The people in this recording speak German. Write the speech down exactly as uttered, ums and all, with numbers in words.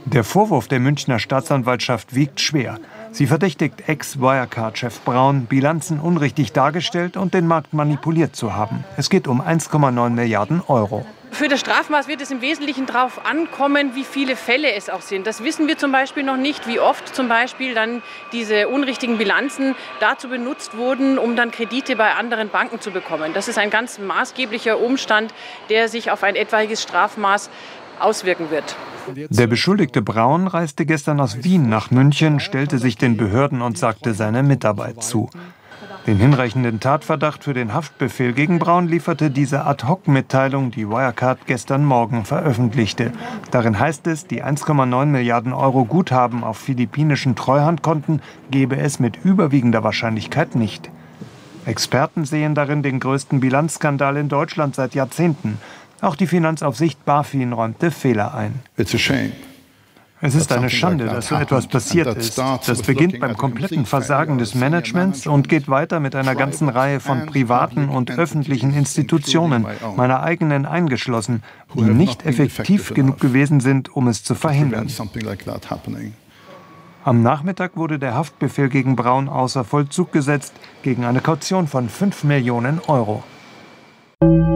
Der Vorwurf der Münchner Staatsanwaltschaft wiegt schwer. Sie verdächtigt Ex-Wirecard-Chef Braun, Bilanzen unrichtig dargestellt und den Markt manipuliert zu haben. Es geht um eins Komma neun Milliarden Euro. Für das Strafmaß wird es im Wesentlichen darauf ankommen, wie viele Fälle es auch sind. Das wissen wir zum Beispiel noch nicht, wie oft zum Beispiel dann diese unrichtigen Bilanzen dazu benutzt wurden, um dann Kredite bei anderen Banken zu bekommen. Das ist ein ganz maßgeblicher Umstand, der sich auf ein etwaiges Strafmaß auswirken wird. Der beschuldigte Braun reiste gestern aus Wien nach München, stellte sich den Behörden und sagte seine Mitarbeit zu. Den hinreichenden Tatverdacht für den Haftbefehl gegen Braun lieferte diese Ad-hoc-Mitteilung, die Wirecard gestern Morgen veröffentlichte. Darin heißt es, die eins Komma neun Milliarden Euro Guthaben auf philippinischen Treuhandkonten gebe es mit überwiegender Wahrscheinlichkeit nicht. Experten sehen darin den größten Bilanzskandal in Deutschland seit Jahrzehnten. Auch die Finanzaufsicht BaFin räumte Fehler ein. Es ist eine Schande, dass so etwas passiert ist. Das beginnt beim kompletten Versagen des Managements und geht weiter mit einer ganzen Reihe von privaten und öffentlichen Institutionen, meiner eigenen eingeschlossen, die nicht effektiv genug gewesen sind, um es zu verhindern. Am Nachmittag wurde der Haftbefehl gegen Braun außer Vollzug gesetzt, gegen eine Kaution von fünf Millionen Euro.